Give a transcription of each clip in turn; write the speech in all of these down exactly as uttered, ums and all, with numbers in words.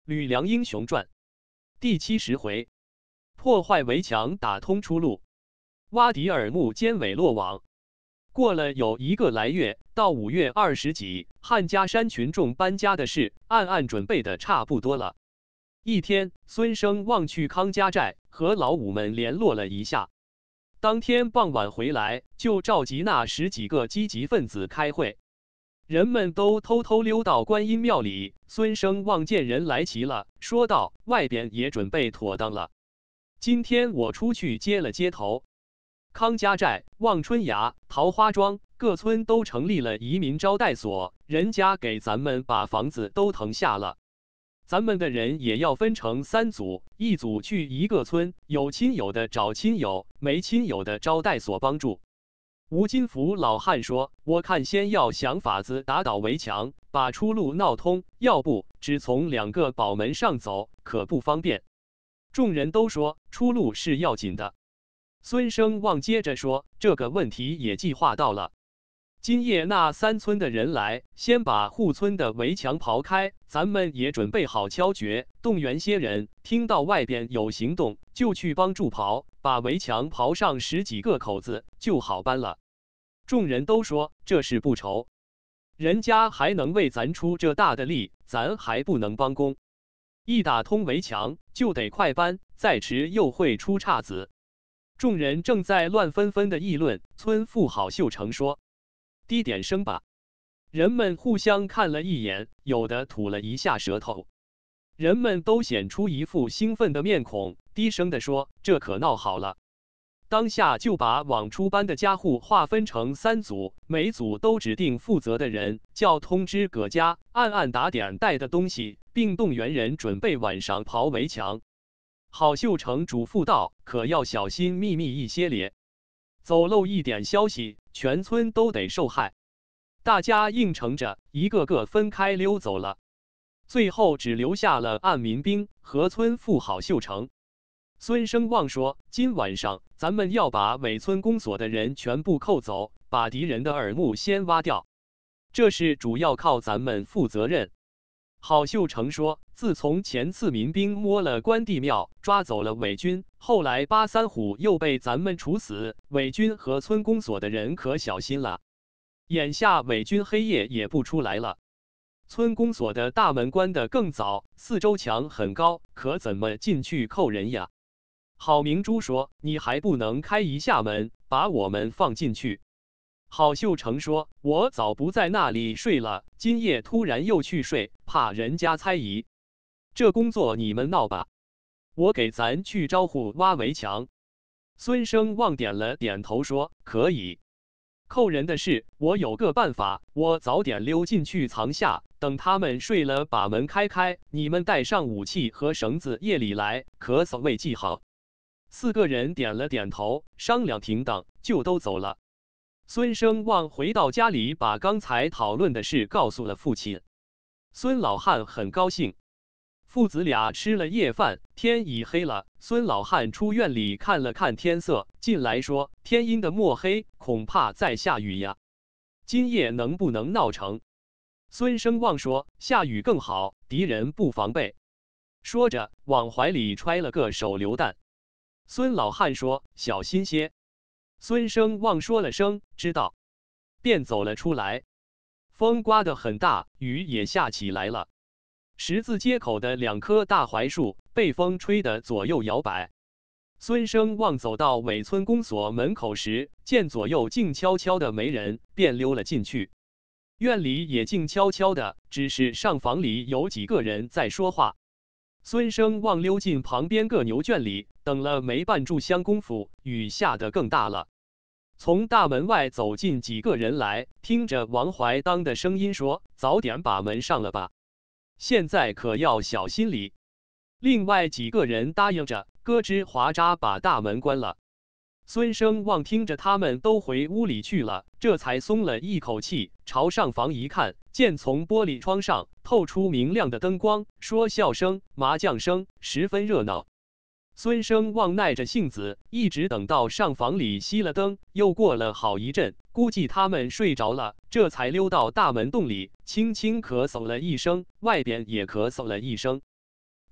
吕梁英雄传第七十回，破坏围墙，打通出路，挖敌耳目，歼伪落网。过了有一个来月，到五月二十几，汉家山群众搬家的事，暗暗准备的差不多了。一天，孙生望去康家寨，和老五们联络了一下。当天傍晚回来，就召集那十几个积极分子开会。人们都偷偷溜到观音庙里。孙生望见人来齐了，说道：“外边也准备妥当了。今天我出去接了接头。康家寨、望春崖、桃花庄各村都成立了移民招待所，人家给咱们把房子都腾下了。咱们的人也要分成三组，一组去一个村，有亲友的找亲友，没亲友的招待所帮助。”吴金福老汉说：“我看先要想法子打倒围墙，把出路闹通，要不只从两个堡门上走，可不方便。”众人都说出路是要紧的。孙生望接着说：“这个问题也计划到了。今夜那三村的人来，先把护村的围墙刨开，咱们也准备好敲诀，动员些人，听到外边有行动，就去帮助刨，把围墙刨上十几个口子，就好搬了。”众人都说这事不愁，人家还能为咱出这大的力，咱还不能帮工。一打通围墙，就得快搬，再迟又会出岔子。众人正在乱纷纷的议论，村妇郝秀成说：“低点声吧。”人们互相看了一眼，有的吐了一下舌头。人们都显出一副兴奋的面孔，低声地说：“这可闹好了。”当下就把往出搬的家户划分成三组，每组都指定负责的人，叫通知各家，暗暗打点带的东西，并动员人准备晚上刨围墙。郝秀成嘱咐道：“可要小心秘密一些咧，走漏一点消息，全村都得受害。”大家应承着，一个个分开溜走了。最后只留下了暗民兵和村妇郝秀成。孙生望说：“今晚上咱们要把伪村公所的人全部扣走，把敌人的耳目先挖掉。这事主要靠咱们负责任。”郝秀成说：“自从前次民兵摸了关帝庙，抓走了伪军，后来八三虎又被咱们处死，伪军和村公所的人可小心了。眼下伪军黑夜也不出来了。村公所的大门关得更早，四周墙很高，可怎么进去扣人呀？”郝明珠说：“你还不能开一下门，把我们放进去？”郝秀成说：“我早不在那里睡了，今夜突然又去睡，怕人家猜疑。这工作你们闹吧，我给咱去招呼挖围墙。”孙生望点了点头说：“可以。扣人的事，我有个办法，我早点溜进去藏下，等他们睡了把门开开，你们带上武器和绳子，夜里来，可所谓记好。”四个人点了点头，商量停当，就都走了。孙生望回到家里，把刚才讨论的事告诉了父亲。孙老汉很高兴。父子俩吃了夜饭，天已黑了。孙老汉出院里看了看天色，进来说：“天阴的墨黑，恐怕在下雨呀。今夜能不能闹成？”孙生望说：“下雨更好，敌人不防备。”说着往怀里揣了个手榴弹。孙老汉说：“小心些。”孙生望说了声“知道”，便走了出来。风刮得很大，雨也下起来了。十字街口的两棵大槐树被风吹得左右摇摆。孙生望走到伪村公所门口时，见左右静悄悄的没人，便溜了进去。院里也静悄悄的，只是上房里有几个人在说话。孙生望溜进旁边个牛圈里，等了没半炷香功夫，雨下得更大了。从大门外走进几个人来，听着王怀当的声音说：“早点把门上了吧，现在可要小心里。”另外几个人答应着，咯吱哗喳把大门关了。孙生望听着他们都回屋里去了，这才松了一口气，朝上房一看，见从玻璃窗上透出明亮的灯光，说笑声、麻将声，十分热闹。孙生望耐着性子，一直等到上房里熄了灯，又过了好一阵，估计他们睡着了，这才溜到大门洞里，轻轻咳嗽了一声，外边也咳嗽了一声。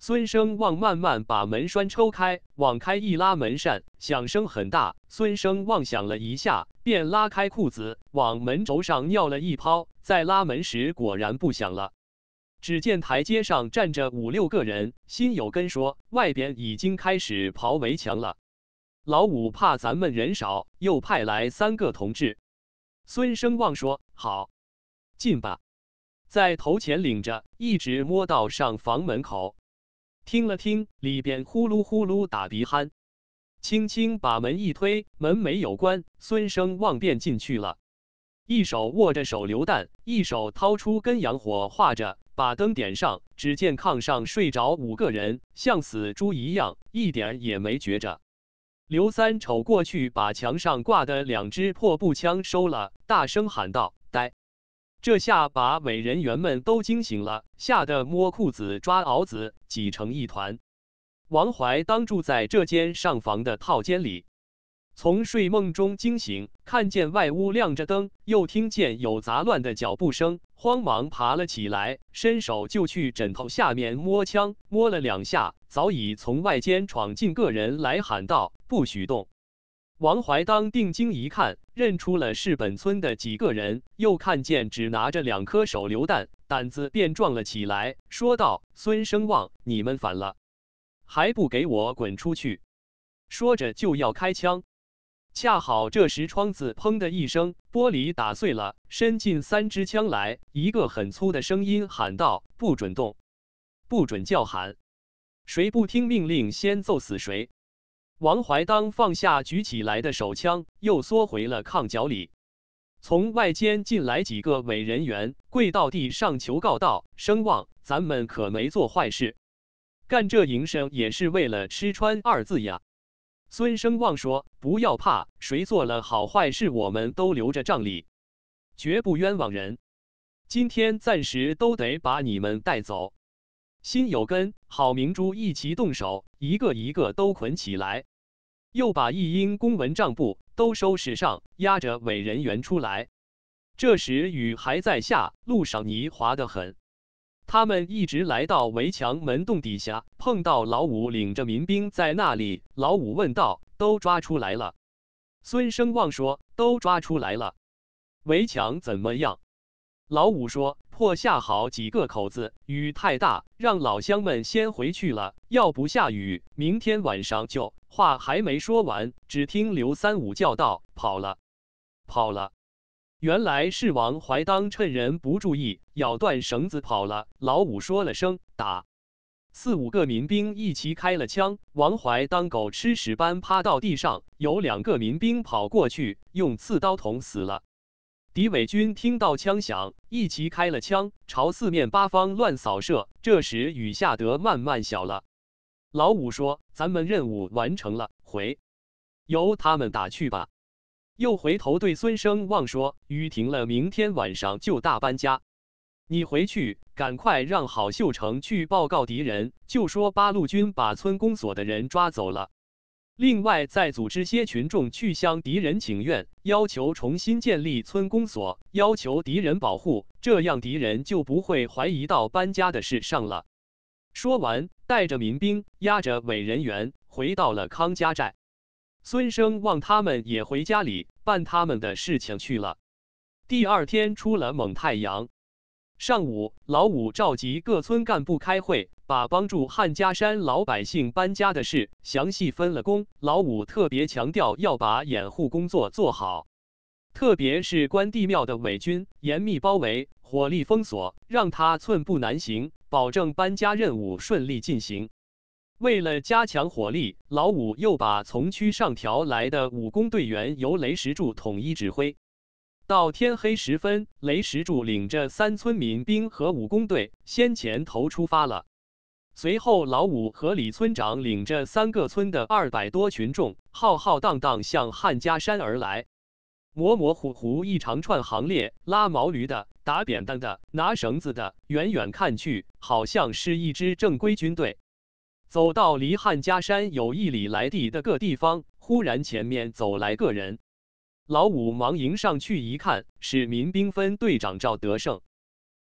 孙生旺慢慢把门栓抽开，往开一拉门扇，响声很大。孙生旺想了一下，便拉开裤子，往门轴上尿了一泡。在拉门时，果然不响了。只见台阶上站着五六个人，心有根说外边已经开始刨围墙了。老五怕咱们人少，又派来三个同志。孙生旺说：“好，进吧。”在头前领着，一直摸到上房门口。听了听，里边呼噜呼噜打鼻鼾，轻轻把门一推，门没有关，孙生旺便进去了。一手握着手榴弹，一手掏出根洋火画着，把灯点上。只见炕上睡着五个人，像死猪一样，一点也没觉着。刘三瞅过去，把墙上挂的两支破步枪收了，大声喊道：“呆！”这下把伪人员们都惊醒了，吓得摸裤子抓袄子，挤成一团。王怀当住在这间上房的套间里，从睡梦中惊醒，看见外屋亮着灯，又听见有杂乱的脚步声，慌忙爬了起来，伸手就去枕头下面摸枪，摸了两下，早已从外间闯进个人来，喊道：“不许动！”王怀当定睛一看，认出了是本村的几个人，又看见只拿着两颗手榴弹，胆子便壮了起来，说道：“孙生旺，你们反了，还不给我滚出去！”说着就要开枪，恰好这时窗子砰的一声，玻璃打碎了，伸进三支枪来，一个很粗的声音喊道：“不准动，不准叫喊，谁不听命令，先揍死谁！”王怀当放下举起来的手枪，又缩回了炕角里。从外间进来几个伪人员，跪到地上求告道：“生旺，咱们可没做坏事，干这营生也是为了吃穿二字呀。”孙生旺说：“不要怕，谁做了好坏事，我们都留着账里，绝不冤枉人。今天暂时都得把你们带走。”心有根，郝明珠一齐动手，一个一个都捆起来，又把一应公文账簿都收拾上，押着伪人员出来。这时雨还在下，路上泥滑得很。他们一直来到围墙门洞底下，碰到老五领着民兵在那里。老五问道：“都抓出来了？”孙生旺说：“都抓出来了。”围墙怎么样？老五说：“破下好几个口子，雨太大，让老乡们先回去了。要不下雨，明天晚上就……”话还没说完，只听刘三五叫道：“跑了，跑了！”原来是王怀当趁人不注意，咬断绳子跑了。老五说了声“打”，四五个民兵一齐开了枪。王怀当狗吃屎般趴到地上，有两个民兵跑过去，用刺刀捅死了。敌伪军听到枪响，一齐开了枪，朝四面八方乱扫射。这时雨下得慢慢小了。老五说：“咱们任务完成了，回，由他们打去吧。”又回头对孙生旺说：“雨停了，明天晚上就大搬家。你回去，赶快让郝秀成去报告敌人，就说八路军把村公所的人抓走了。另外，再组织些群众去向敌人请愿，要求重新建立村公所，要求敌人保护，这样敌人就不会怀疑到搬家的事上了。”说完，带着民兵，押着伪人员，回到了康家寨。孙生旺他们也回家里办他们的事情去了。第二天出了猛太阳。上午，老五召集各村干部开会，把帮助汉家山老百姓搬家的事详细分了工。老五特别强调要把掩护工作做好，特别是关帝庙的伪军，严密包围，火力封锁，让他寸步难行，保证搬家任务顺利进行。为了加强火力，老五又把从区上调来的武工队员由雷石柱统一指挥。到天黑时分，雷石柱领着三村民兵和武工队先前头出发了。随后，老五和李村长领着三个村的二百多群众，浩浩荡荡向汉家山而来。模模糊糊一长串行列，拉毛驴的、打扁担的、拿绳子的，远远看去，好像是一支正规军队。走到离汉家山有一里来地的个地方，忽然前面走来个人。老五忙迎上去一看，是民兵分队长赵德胜。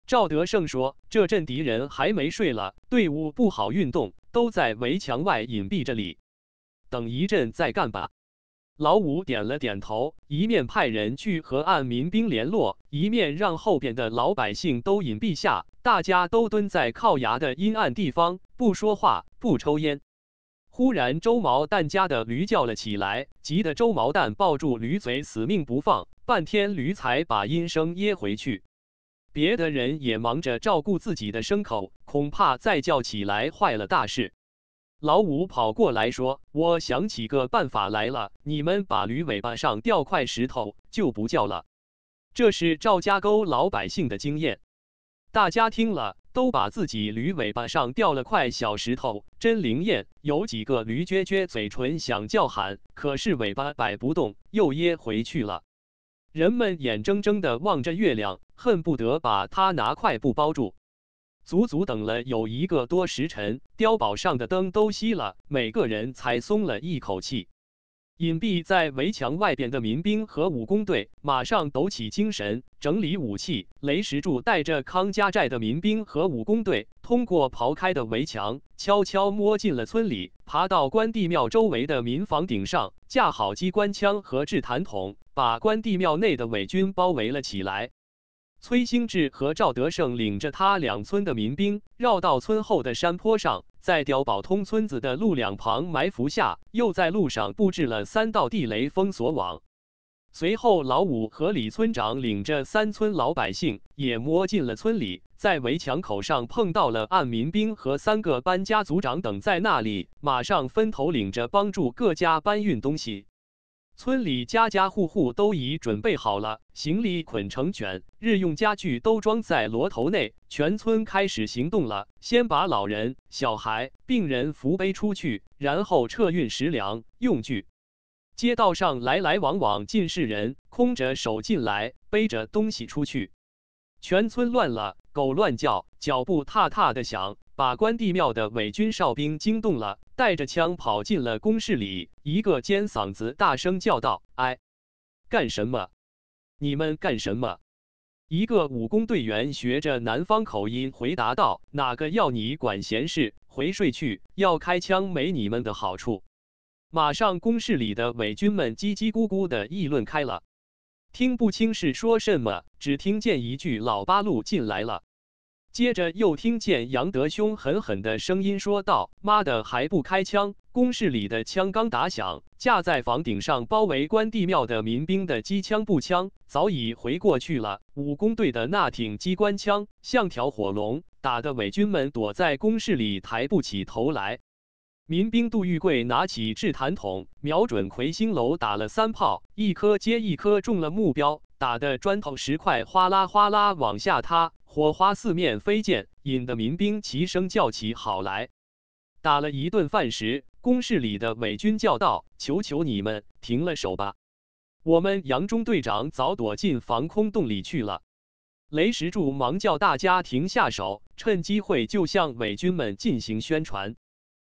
赵德胜说：“这阵敌人还没睡了，队伍不好运动，都在围墙外隐蔽着里，等一阵再干吧。”老五点了点头，一面派人去和岸民兵联络，一面让后边的老百姓都隐蔽下，大家都蹲在靠崖的阴暗地方，不说话，不抽烟。忽然，周毛蛋家的驴叫了起来，急得周毛蛋抱住驴嘴，死命不放，半天驴才把音声噎回去。别的人也忙着照顾自己的牲口，恐怕再叫起来坏了大事。老五跑过来说：“我想起个办法来了，你们把驴尾巴上吊块石头，就不叫了。”这是赵家沟老百姓的经验。大家听了，都把自己驴尾巴上吊了块小石头，真灵验。有几个驴撅撅嘴唇想叫喊，可是尾巴摆不动，又噎回去了。人们眼睁睁地望着月亮，恨不得把它拿块布包住。足足等了有一个多时辰，碉堡上的灯都熄了，每个人才松了一口气。隐蔽在围墙外边的民兵和武工队马上抖起精神，整理武器。雷石柱带着康家寨的民兵和武工队，通过刨开的围墙，悄悄摸进了村里，爬到关帝庙周围的民房顶上，架好机关枪和制弹筒，把关帝庙内的伪军包围了起来。崔兴志和赵德胜领着他两村的民兵，绕到村后的山坡上，在碉堡通村子的路两旁埋伏下，又在路上布置了三道地雷封锁网。随后，老五和李村长领着三村老百姓也摸进了村里，在围墙口上碰到了岸民兵和三个班家族长等在那里，马上分头领着帮助各家搬运东西。村里家家户户都已准备好了，行李捆成卷，日用家具都装在骡头内，全村开始行动了。先把老人、小孩、病人扶背出去，然后撤运食粮、用具。街道上来来往往尽是人，空着手进来，背着东西出去。全村乱了，狗乱叫，脚步踏踏的响，把关帝庙的伪军哨兵惊动了，带着枪跑进了宫室里，一个尖嗓子大声叫道：“哎，干什么？你们干什么？”一个武工队员学着南方口音回答道：“哪个要你管闲事？回睡去！要开枪没你们的好处。”马上宫室里的伪军们叽叽咕咕的议论开了。听不清是说什么，只听见一句老八路进来了。接着又听见杨德兄狠狠的声音说道：“妈的，还不开枪！”宫室里的枪刚打响，架在房顶上包围关帝庙的民兵的机枪步枪早已回过去了。武工队的那挺机关枪像条火龙，打得伪军们躲在宫室里抬不起头来。民兵杜玉贵拿起制弹筒，瞄准魁星楼打了三炮，一颗接一颗中了目标，打得砖头石块哗啦哗啦往下塌，火花四面飞溅，引得民兵齐声叫起好来。打了一顿饭时，宫室里的伪军叫道：“求求你们停了手吧，我们杨中队长早躲进防空洞里去了。”雷石柱忙叫大家停下手，趁机会就向伪军们进行宣传。